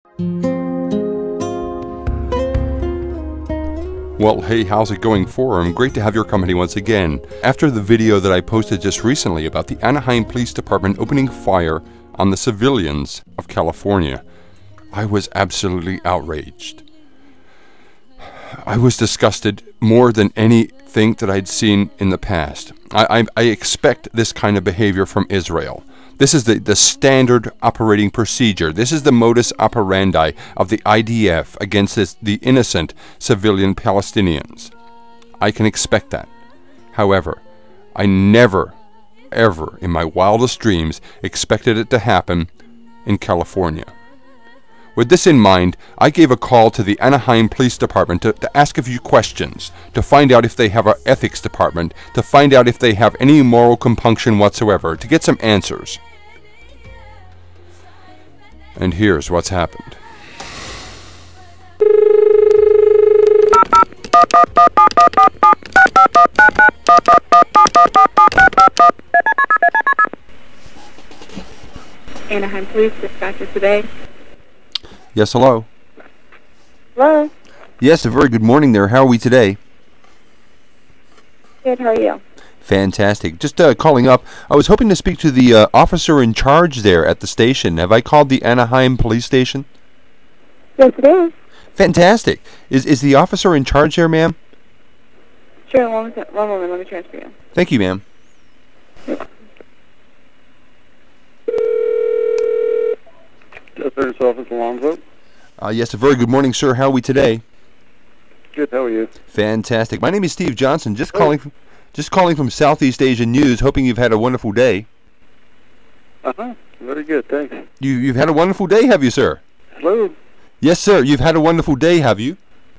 Well, hey, how's it going, forum? Great to have your company once again. After the video that I posted just recently about the Anaheim Police Department opening fire on the civilians of California, I was absolutely outraged. I was disgusted more than anything that I'd seen in the past. I expect this kind of behavior from Israel. This is the standard operating procedure. This is the modus operandi of the IDF against the innocent civilian Palestinians. I can expect that. However, I never, ever in my wildest dreams expected it to happen in California. With this in mind, I gave a call to the Anaheim Police Department to ask a few questions, to find out if they have an ethics department, to find out if they have any moral compunction whatsoever, to get some answers. And here's what's happened. Anaheim Police Dispatcher today. Yes, hello. Hello. Yes, a very good morning there. How are we today? Good, how are you? Fantastic. Just calling up. I was hoping to speak to the officer in charge there at the station. Have I called the Anaheim Police Station? Yes, it is. Fantastic. Is the officer in charge there, ma'am? Sure, one moment. Let me transfer you. Thank you, ma'am. Attorney's Office, Alonzo. Yes, a very good morning, sir. How are we today? Good, how are you? Fantastic. My name is Steve Johnson. Just calling from Southeast Asian News, hoping you've had a wonderful day. Very good, thanks. You've had a wonderful day, have you, sir? Hello? Yes, sir. You've had a wonderful day, have you?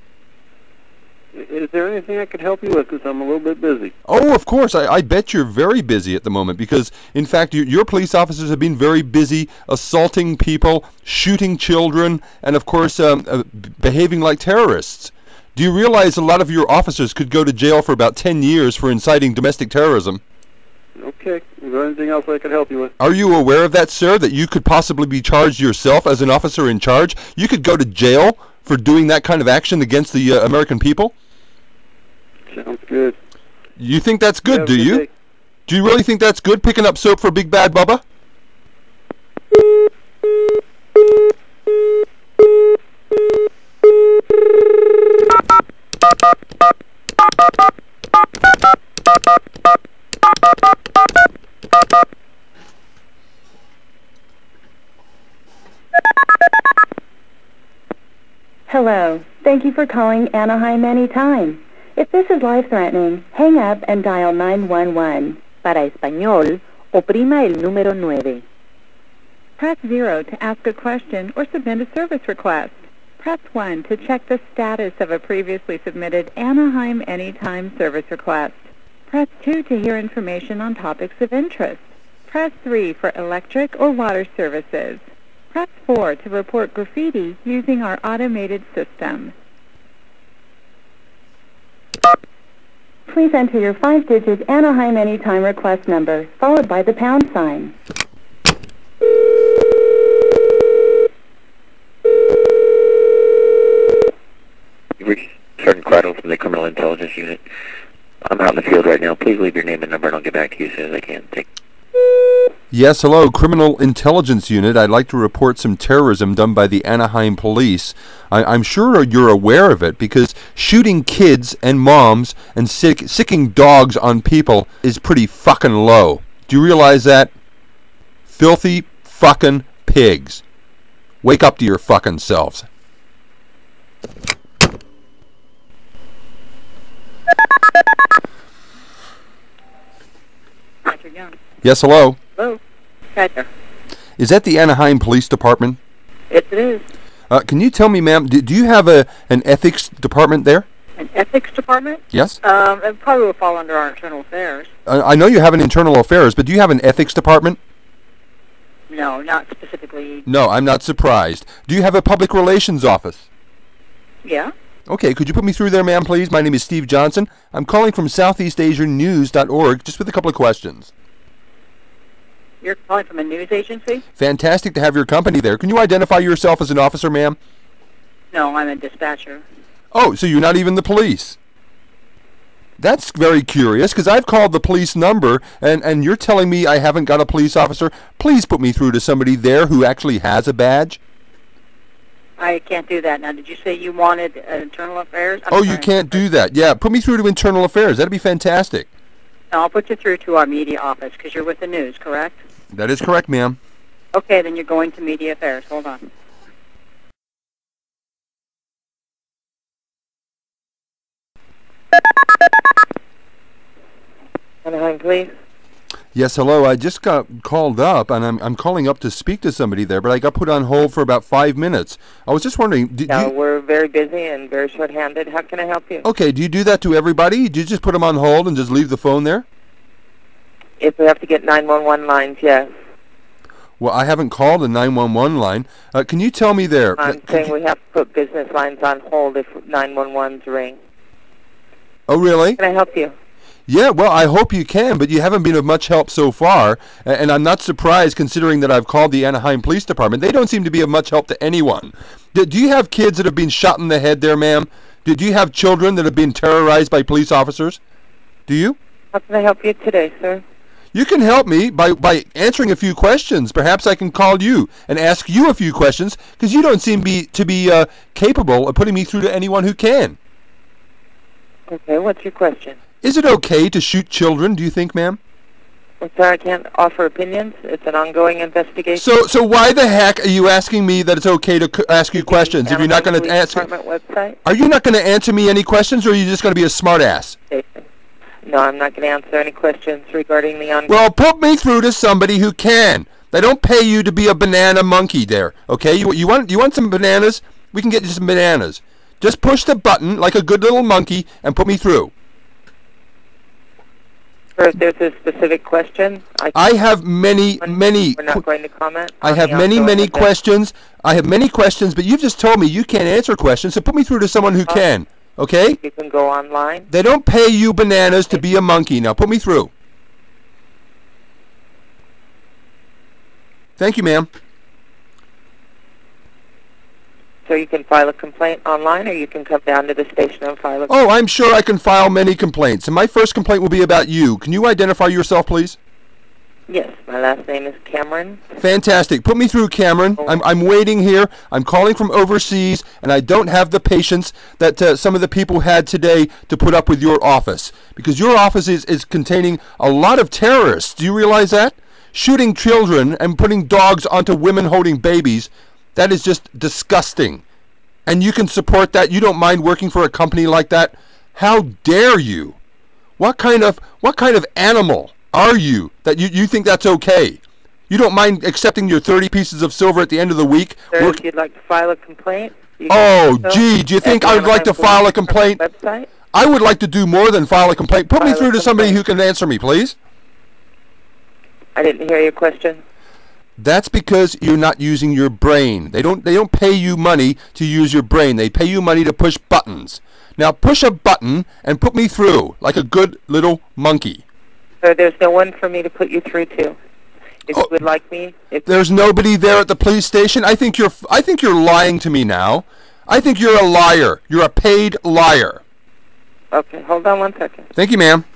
Is there anything I could help you with? Because I'm a little bit busy. Oh, of course. I bet you're very busy at the moment because, in fact, your police officers have been very busy assaulting people, shooting children, and, of course, behaving like terrorists. Do you realize a lot of your officers could go to jail for about 10 years for inciting domestic terrorism? Okay. Is there anything else I could help you with? Are you aware of that, sir, that you could possibly be charged yourself as an officer in charge? You could go to jail for doing that kind of action against the American people? Sounds good. You think that's good, do you? Day. Do you really think that's good, picking up soap for Big Bad Bubba? Hello. Thank you for calling Anaheim anytime. If this is life-threatening, hang up and dial 911. Para español, oprima el número 9. Press 0 to ask a question or submit a service request. Press 1 to check the status of a previously submitted Anaheim Anytime service request. Press 2 to hear information on topics of interest. Press 3 for electric or water services. Press 4 to report graffiti using our automated system. Please enter your 5-digit Anaheim Anytime request number, followed by the pound sign. Sergeant Crowder from the Criminal Intelligence Unit. I'm out in the field right now. Please leave your name and number and I'll get back to you as soon as I can. Yes, hello, Criminal Intelligence Unit. I'd like to report some terrorism done by the Anaheim Police. I'm sure you're aware of it because shooting kids and moms and sicking dogs on people is pretty fucking low. Do you realize that? Filthy fucking pigs. Wake up to your fucking selves. Yes, hello. Hello. Hi there. Is that the Anaheim Police Department? Yes, it is. Can you tell me, ma'am, do you have an ethics department there? An ethics department? Yes. It probably will fall under our internal affairs. I know you have an internal affairs, but do you have an ethics department? No, not specifically. No, I'm not surprised. Do you have a public relations office? Yeah. Okay, could you put me through there, ma'am, please? My name is Steve Johnson. I'm calling from SoutheastAsianNews.org just with a couple of questions. You're calling from a news agency? Fantastic to have your company there. Can you identify yourself as an officer, ma'am? No, I'm a dispatcher. Oh, so you're not even the police. That's very curious, because I've called the police number, and you're telling me I haven't got a police officer. Please put me through to somebody there who actually has a badge. I can't do that. Now, did you say you wanted internal affairs? You can't do that. Yeah, put me through to internal affairs. That'd be fantastic. No, I'll put you through to our media office, because you're with the news, correct? That is correct, ma'am. Okay, then you're going to media affairs. Hold on. Anaheim Police. Yes, hello. I just got called up, and I'm calling up to speak to somebody there, but I got put on hold for about 5 minutes. I was just wondering, We're very busy and very short-handed. How can I help you? Okay, do you do that to everybody? Do you just put them on hold and just leave the phone there? If we have to get 911 lines, yes. Well, I haven't called the 911 line. Can you tell me there? I'm saying we have to put business lines on hold if 911s ring. Oh, really? Can I help you? Yeah, well, I hope you can, but you haven't been of much help so far, and I'm not surprised considering that I've called the Anaheim Police Department. They don't seem to be of much help to anyone. Do you have kids that have been shot in the head there, ma'am? Do you have children that have been terrorized by police officers? Do you? How can I help you today, sir? You can help me by answering a few questions. Perhaps I can call you and ask you a few questions, because you don't seem to be capable of putting me through to anyone who can. Okay, what's your question? Is it okay to shoot children, do you think, ma'am? Well, sir, I can't offer opinions. It's an ongoing investigation. So why the heck are you asking me that it's okay to ask you questions if you're not going to answer? Website? Are you not going to answer me any questions, or are you just going to be a smartass? No, I'm not going to answer any questions regarding the ongoing... Well, put me through to somebody who can. They don't pay you to be a banana monkey there, okay? You want some bananas? We can get you some bananas. Just push the button like a good little monkey and put me through. Or if there's a specific question, I have many. We're not going to comment. I have many questions. I have many questions, but you've just told me you can't answer questions, so put me through to someone who can. Okay? You can go online. They don't pay you bananas to be a monkey. Now put me through. Thank you, ma'am. So you can file a complaint online, or you can come down to the station and file a Oh, I'm sure I can file many complaints. And my first complaint will be about you. Can you identify yourself, please? Yes, my last name is Cameron. Fantastic. Put me through, Cameron. I'm waiting here. I'm calling from overseas, and I don't have the patience that some of the people had today to put up with your office. Because your office is containing a lot of terrorists. Do you realize that? Shooting children and putting dogs onto women holding babies. That is just disgusting. And you can support that? You don't mind working for a company like that? How dare you? What kind of animal are you that you think that's okay? You don't mind accepting your 30 pieces of silver at the end of the week? Sir, if you'd like to file a complaint... Oh, gee, do you think I would like to file a complaint? Website? I would like to do more than file a complaint. Put me through to somebody who can answer me, please. I didn't hear your question. That's because you're not using your brain. They don't pay you money to use your brain. They pay you money to push buttons. Now push a button and put me through like a good little monkey. Sir, there's no one for me to put you through to. If you would like me, there's nobody there at the police station. I think you're lying to me now. I think you're a liar. You're a paid liar. Okay, hold on 1 second. Thank you, ma'am.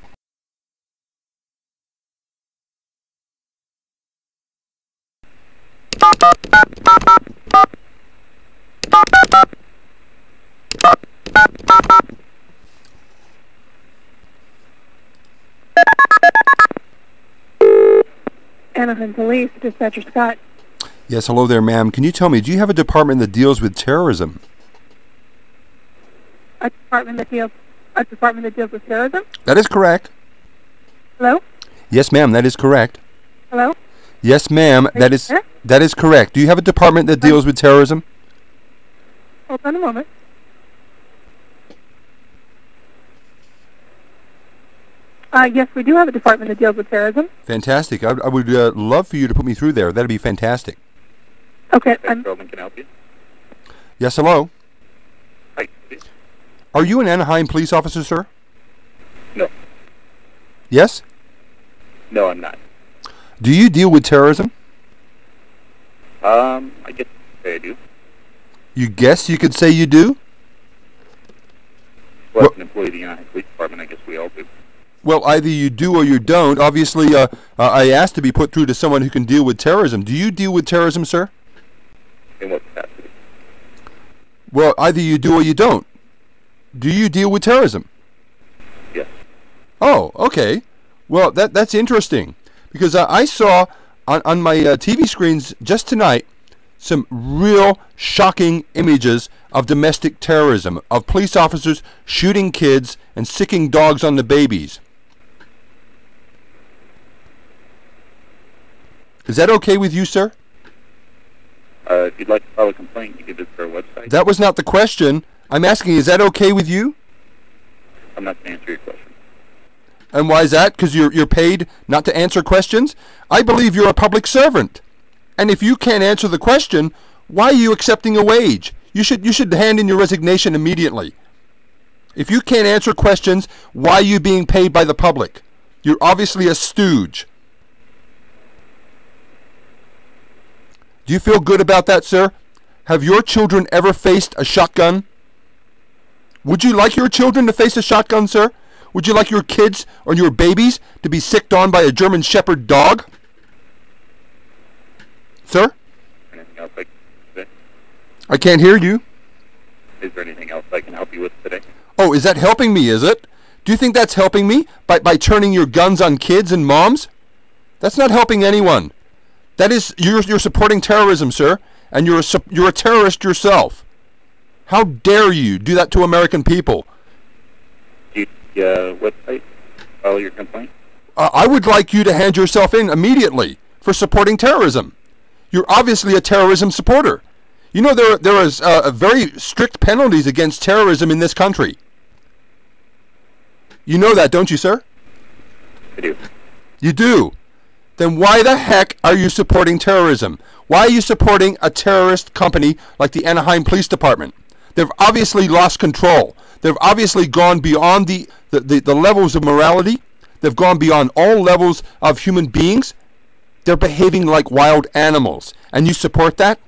Anaheim Police, Dispatcher Scott. Yes, hello there, ma'am. Can you tell me, do you have a department that deals with terrorism? A department that deals with terrorism? That is correct. Hello? Yes, ma'am, that is correct. Hello? Yes, ma'am, that is correct. Do you have a department that deals with terrorism? Hold on a moment. Yes, we do have a department that deals with terrorism. Fantastic. I would love for you to put me through there. That'd be fantastic. Okay. Roman, can I help you? Yes, hello. Hi. Are you an Anaheim police officer, sir? No. Yes? No, I'm not. Do you deal with terrorism? I guess I do. You guess you could say you do? Well, as an employee of the Anaheim Police Department, I guess we all do. Well, either you do or you don't. Obviously, I asked to be put through to someone who can deal with terrorism. Do you deal with terrorism, sir? In what capacity? Well, either you do or you don't. Do you deal with terrorism? Yes. Oh, okay. Well, that's interesting. Because I saw on my TV screens just tonight some real shocking images of domestic terrorism, of police officers shooting kids and sicking dogs on the babies. Is that okay with you, sir? If you'd like to file a complaint, you can visit our website. That was not the question. I'm asking, is that okay with you? I'm not going to answer your question. And why is that? Because you're paid not to answer questions? I believe you're a public servant. And if you can't answer the question, why are you accepting a wage? You should hand in your resignation immediately. If you can't answer questions, why are you being paid by the public? You're obviously a stooge. Do you feel good about that, sir? Have your children ever faced a shotgun? Would you like your children to face a shotgun, sir? Would you like your kids or your babies to be sicked on by a German Shepherd dog? Sir? Anything else I can say? I can't hear you. Is there anything else I can help you with today? Oh, is that helping me, is it? Do you think that's helping me by turning your guns on kids and moms? That's not helping anyone. That is, you're supporting terrorism, sir, and you're a terrorist yourself. How dare you do that to American people? Do you website file your complaint? I would like you to hand yourself in immediately for supporting terrorism. You're obviously a terrorism supporter. You know there is very strict penalties against terrorism in this country. You know that, don't you, sir? I do. You do. Then why the heck are you supporting terrorism? Why are you supporting a terrorist company like the Anaheim Police Department? They've obviously lost control. They've obviously gone beyond the levels of morality. They've gone beyond all levels of human beings. They're behaving like wild animals. And you support that?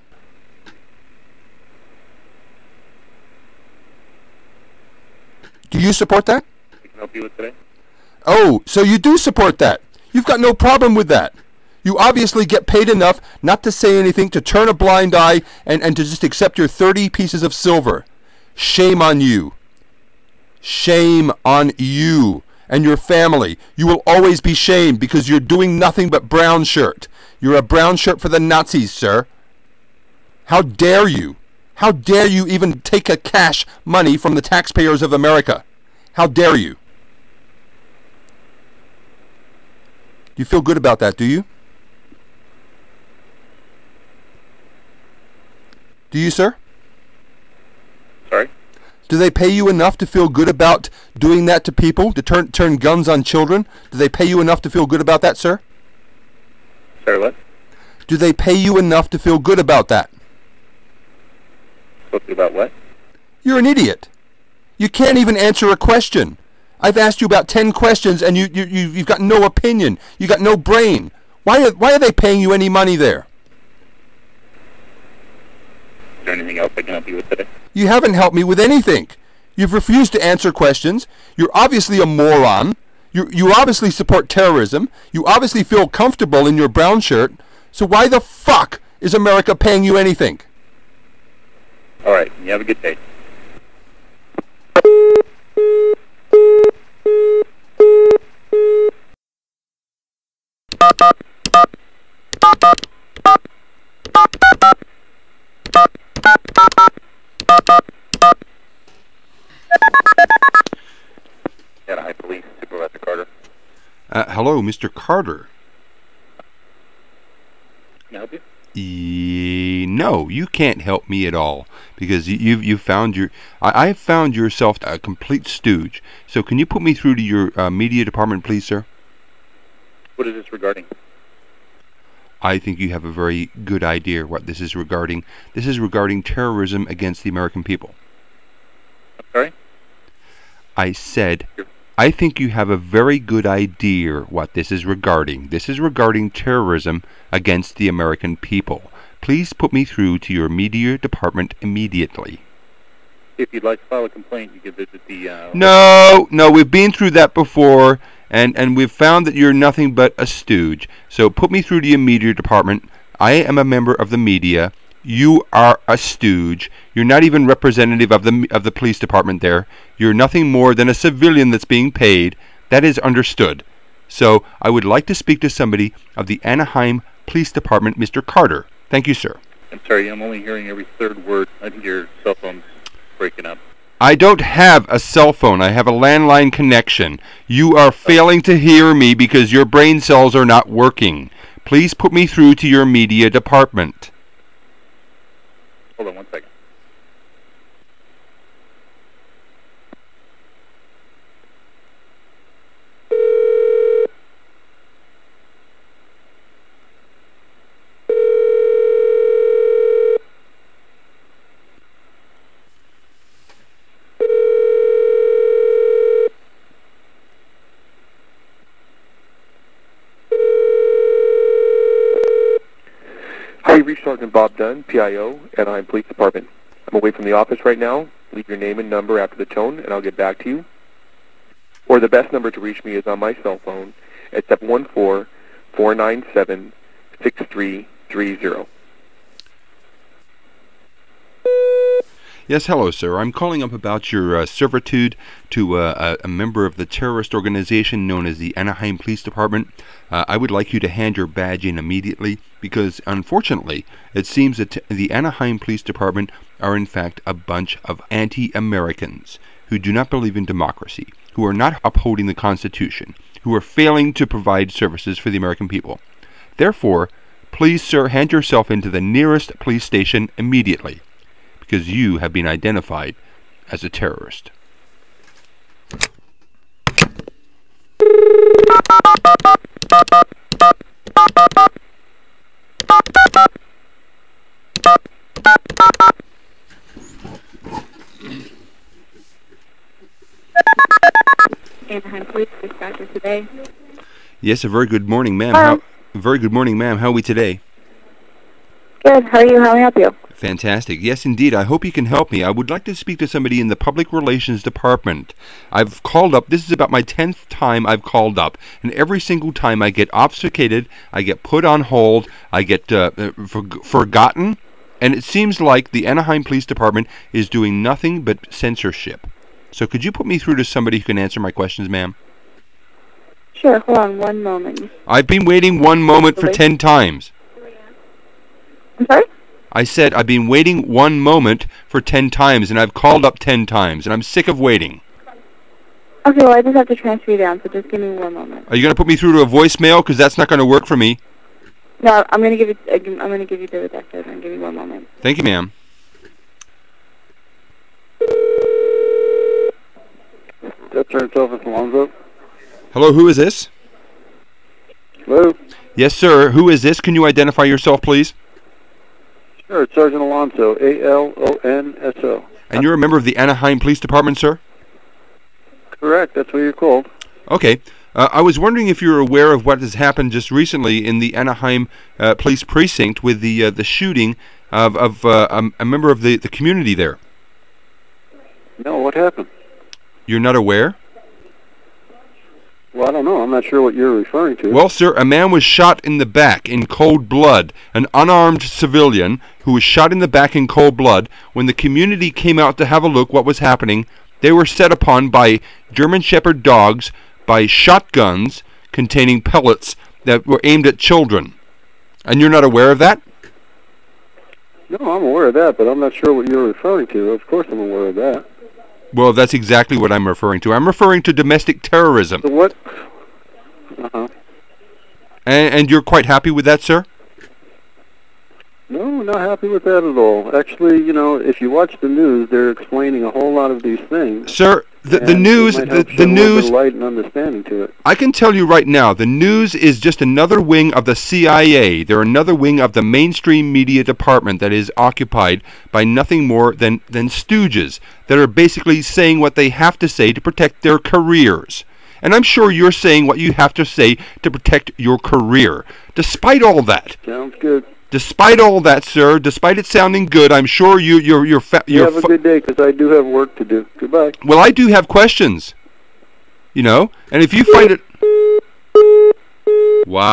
Do you support that? I can help you with today? Oh, so you do support that. You've got no problem with that. You obviously get paid enough not to say anything, to turn a blind eye, and to just accept your 30 pieces of silver. Shame on you. Shame on you and your family. You will always be shamed because you're doing nothing but brown shirt. You're a brown shirt for the Nazis, sir. How dare you? How dare you even take a cash money from the taxpayers of America? How dare you? You feel good about that, do you? Do you, sir? Sorry? Do they pay you enough to feel good about doing that to people, to turn guns on children? Do they pay you enough to feel good about that, sir? Sorry, what? Do they pay you enough to feel good about that? Supposed to about what? You're an idiot. You can't even answer a question. I've asked you about 10 questions and you've got no opinion. You've got no brain. Why are they paying you any money there? Is there anything else I can help you with today? You haven't helped me with anything. You've refused to answer questions. You're obviously a moron. You obviously support terrorism. You obviously feel comfortable in your brown shirt. So why the fuck is America paying you anything? All right. You have a good day. Anaheim Police, Supervisor Carter. Hello, Mr. Carter. Can I help you? No, you can't help me at all because you've found I've found yourself a complete stooge. So can you put me through to your media department, please, sir? What is this regarding? I think you have a very good idea what this is regarding. This is regarding terrorism against the American people. I'm sorry? I said I think you have a very good idea what this is regarding. This is regarding terrorism against the American people. Please put me through to your media department immediately. If you'd like to file a complaint, you can visit the... No, we've been through that before, and we've found that you're nothing but a stooge. So put me through to your media department. I am a member of the media. You are a stooge. You're not even representative of the police department there. You're nothing more than a civilian that's being paid. That is understood. So I would like to speak to somebody of the Anaheim Police Department, Mr. Carter. Thank you, sir. I'm sorry, I'm only hearing every third word. I think your cell phone's breaking up. I don't have a cell phone. I have a landline connection. You are failing to hear me because your brain cells are not working. Please put me through to your media department. Hold on one second. Hi, you reached Sergeant Bob Dunn, PIO, Anaheim Police Department. I'm away from the office right now. Leave your name and number after the tone, and I'll get back to you. Or the best number to reach me is on my cell phone at 714-497-6330. Yes, hello, sir. I'm calling up about your servitude to a member of the terrorist organization known as the Anaheim Police Department. I would like you to hand your badge in immediately because, unfortunately, it seems that the Anaheim Police Department are in fact a bunch of anti-Americans who do not believe in democracy, who are not upholding the Constitution, who are failing to provide services for the American people. Therefore, please, sir, hand yourself into the nearest police station immediately, because you have been identified as a terrorist. Anaheim Police Dispatcher today. Yes, a very good morning, ma'am. Hello. Very good morning, ma'am. How are we today? Good. How are you? How may I help you? Fantastic. Yes, indeed. I hope you can help me. I would like to speak to somebody in the Public Relations Department. I've called up. This is about my 10th time I've called up. And every single time I get obfuscated, I get put on hold, I get forgotten. And it seems like the Anaheim Police Department is doing nothing but censorship. So could you put me through to somebody who can answer my questions, ma'am? Sure. Hold on one moment. I've been waiting 1 moment for 10 times. I'm sorry? I said I've been waiting 1 moment for 10 times, and I've called up 10 times, and I'm sick of waiting. Okay, well, I just have to transfer you down, so just give me 1 moment. Are you going to put me through to a voicemail? Because that's not going to work for me. No, I'm going to give you to the desk. I'm going to give you 1 moment. Thank you, ma'am. That's our office, Alonzo. Hello, who is this? Hello? Yes, sir. Who is this? Can you identify yourself, please? Sure, it's Sergeant Alonzo, A-L-O-N-S-O. And you're a member of the Anaheim Police Department, sir? Correct, that's what you're called. Okay. I was wondering if you're aware of what has happened just recently in the Anaheim Police Precinct with the shooting of a member of the community there. No, what happened? You're not aware? Well, I don't know. I'm not sure what you're referring to. Well, sir, a man was shot in the back in cold blood. An unarmed civilian who was shot in the back in cold blood. When the community came out to have a look what was happening, they were set upon by German Shepherd dogs, by shotguns containing pellets that were aimed at children. And you're not aware of that? No, I'm aware of that, but I'm not sure what you're referring to. Of course I'm aware of that. Well, that's exactly what I'm referring to. I'm referring to domestic terrorism. So what? Uh-huh. And you're quite happy with that, sir? No, not happy with that at all. Actually, you know, if you watch the news, they're explaining a whole lot of these things. Sir, the news, the news, light and understanding to it. I can tell you right now, the news is just another wing of the CIA. They're another wing of the mainstream media department that is occupied by nothing more than stooges that are basically saying what they have to say to protect their careers. And I'm sure you're saying what you have to say to protect your career. Despite all that. Sounds good. Despite all that, sir, despite it sounding good, I'm sure you're You have a good day, because I do have work to do. Goodbye. Well, I do have questions. You know? And if you find it... Wow.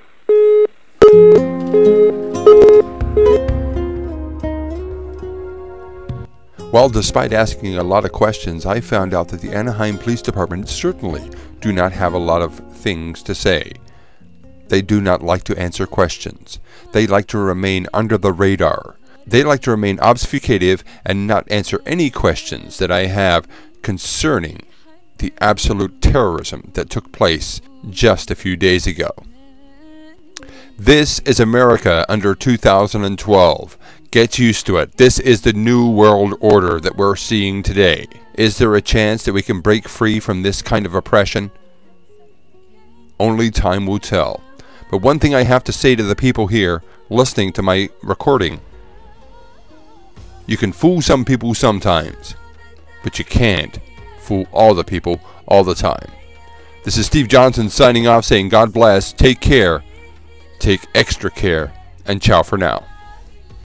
Well, despite asking a lot of questions, I found out that the Anaheim Police Department certainly do not have a lot of things to say. They do not like to answer questions. They like to remain under the radar. They like to remain obfuscative and not answer any questions that I have concerning the absolute terrorism that took place just a few days ago. This is America under 2012. Get used to it. This is the new world order that we're seeing today. Is there a chance that we can break free from this kind of oppression? Only time will tell. But one thing I have to say to the people here listening to my recording: you can fool some people sometimes, but you can't fool all the people all the time. This is Steve Johnson signing off, saying God bless, take care, take extra care, and ciao for now.